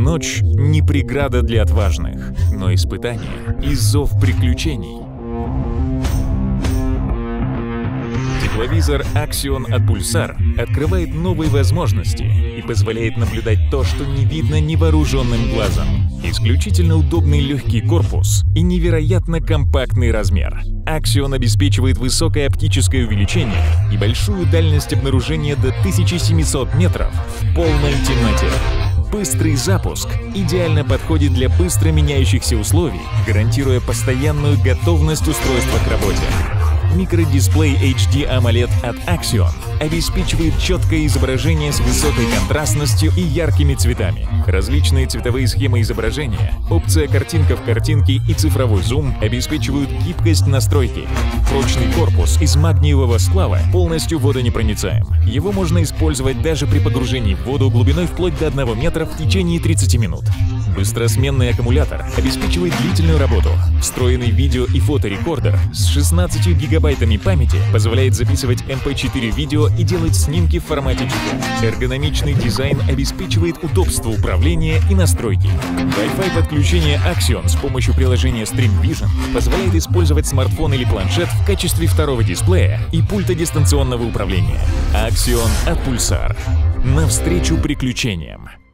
Ночь не преграда для отважных, но испытание и зов приключений. Тепловизор Axion от Pulsar открывает новые возможности и позволяет наблюдать то, что не видно невооруженным глазом. Исключительно удобный легкий корпус и невероятно компактный размер. Axion обеспечивает высокое оптическое увеличение и большую дальность обнаружения до 1700 метров в полной темноте. Быстрый запуск идеально подходит для быстро меняющихся условий, гарантируя постоянную готовность устройства к работе. Микродисплей HD AMOLED от Axion обеспечивает четкое изображение с высокой контрастностью и яркими цветами. Различные цветовые схемы изображения, опция картинка в картинке и цифровой зум обеспечивают гибкость настройки. Прочный корпус из магниевого сплава полностью водонепроницаем. Его можно использовать даже при погружении в воду глубиной вплоть до 1 метра в течение 30 минут. Быстросменный аккумулятор обеспечивает длительную работу. Встроенный видео- и фоторекордер с 16 гигабайтами памяти позволяет записывать MP4 видео и делать снимки в формате JPEG. Эргономичный дизайн обеспечивает удобство управления и настройки. Wi-Fi подключение Axion с помощью приложения Stream Vision позволяет использовать смартфон или планшет в качестве второго дисплея и пульта дистанционного управления. Axion от Pulsar. Навстречу приключениям.